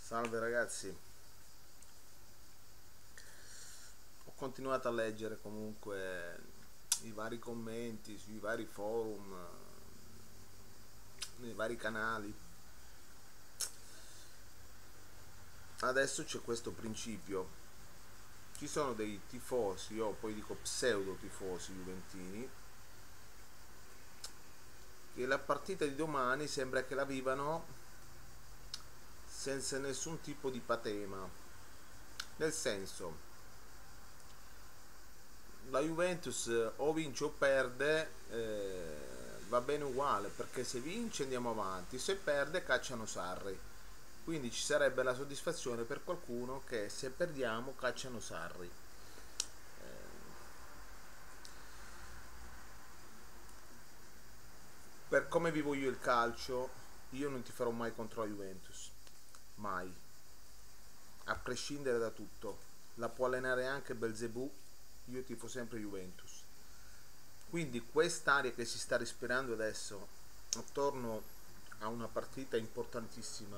Salve ragazzi, ho continuato a leggere comunque i vari commenti sui vari forum, nei vari canali. Adesso c'è questo principio: ci sono dei tifosi, io poi dico pseudo tifosi juventini, che la partita di domani sembra che la vivano senza nessun tipo di patema. Nel senso, la Juventus o vince o perde, va bene uguale, perché se vince andiamo avanti, se perde cacciano Sarri. Quindi ci sarebbe la soddisfazione per qualcuno che se perdiamo cacciano Sarri. Per come vivo io il calcio, io non ti farò mai contro la Juventus, mai, a prescindere da tutto. La può allenare anche Belzebù, io tifo sempre Juventus. Quindi quest'aria che si sta respirando adesso attorno a una partita importantissima,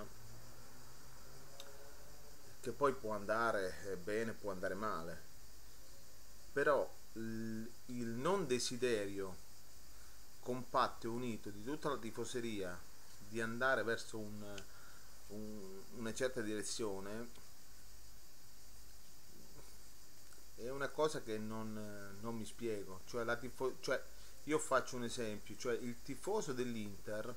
che poi può andare bene, può andare male, però il non desiderio compatto e unito di tutta la tifoseria di andare verso una certa direzione è una cosa che non mi spiego. Cioè, io faccio un esempio: cioè il tifoso dell'Inter,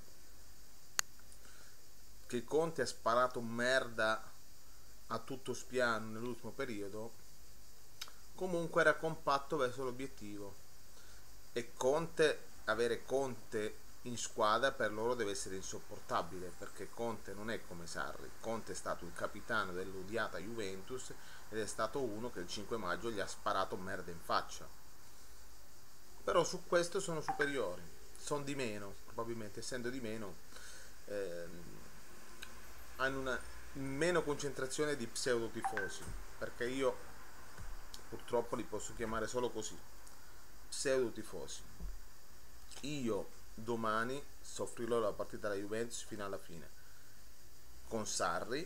che Conte ha sparato merda a tutto spiano nell'ultimo periodo, comunque era compatto verso l'obiettivo. E avere Conte in squadra per loro deve essere insopportabile, perché Conte non è come Sarri. Conte è stato il capitano dell'odiata Juventus ed è stato uno che il 5 maggio gli ha sparato merda in faccia. Però su questo sono superiori, sono di meno, probabilmente essendo di meno, ehm, hanno una meno concentrazione di pseudo tifosi, perché io purtroppo li posso chiamare solo così, pseudo tifosi. Io domani soffrirò la partita della Juventus fino alla fine con Sarri.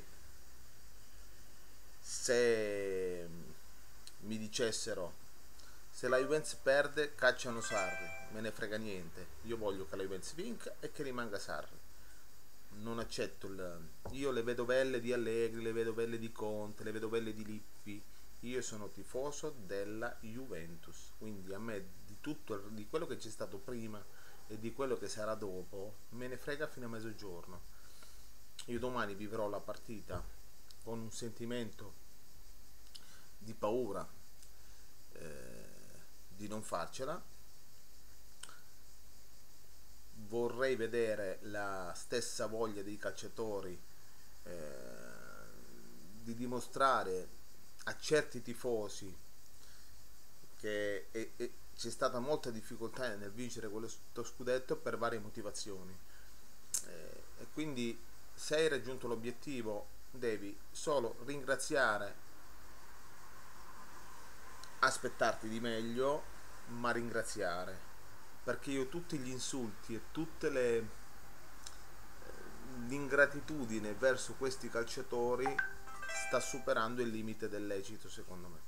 Se mi dicessero se la Juventus perde cacciano Sarri, me ne frega niente, io voglio che la Juventus vinca e che rimanga Sarri. Non accetto io le vedo belle di Allegri, le vedo belle di Conte, le vedo belle di Lippi. Io sono tifoso della Juventus, quindi a me di tutto, di quello che c'è stato prima e di quello che sarà dopo, me ne frega fino a mezzogiorno. Io domani vivrò la partita con un sentimento di paura, di non farcela. Vorrei vedere la stessa voglia dei calciatori, eh, di dimostrare a certi tifosi che c'è stata molta difficoltà nel vincere quello scudetto per varie motivazioni, e quindi se hai raggiunto l'obiettivo devi solo ringraziare, aspettarti di meglio, ma ringraziare, perché io tutti gli insulti e tutte l'ingratitudine verso questi calciatori sta superando il limite del lecito, secondo me.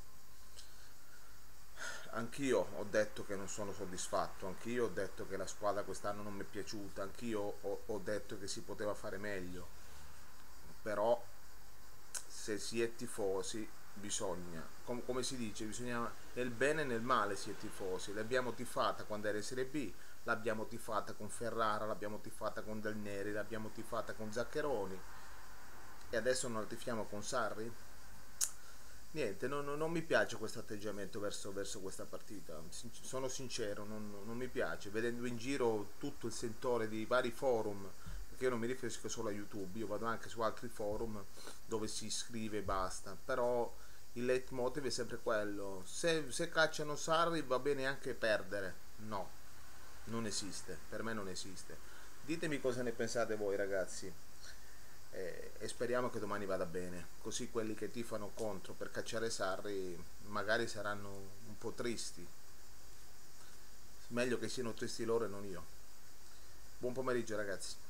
Anch'io ho detto che non sono soddisfatto, anch'io ho detto che la squadra quest'anno non mi è piaciuta, anch'io ho detto che si poteva fare meglio, però se si è tifosi bisogna, come si dice, bisogna nel bene e nel male si è tifosi. L'abbiamo tifata quando era in Serie B, l'abbiamo tifata con Ferrara, l'abbiamo tifata con Del Neri, l'abbiamo tifata con Zaccheroni e adesso non la tifiamo con Sarri. Niente, non mi piace questo atteggiamento verso questa partita, sono sincero, non mi piace, vedendo in giro tutto il sentore di vari forum, perché io non mi riferisco solo a YouTube, io vado anche su altri forum dove si scrive e basta, però il leitmotiv è sempre quello: se cacciano Sarri va bene anche perdere. No, non esiste, per me non esiste. Ditemi cosa ne pensate voi ragazzi, e speriamo che domani vada bene, così quelli che tifano contro per cacciare Sarri magari saranno un po' tristi, meglio che siano tristi loro e non io. Buon pomeriggio ragazzi.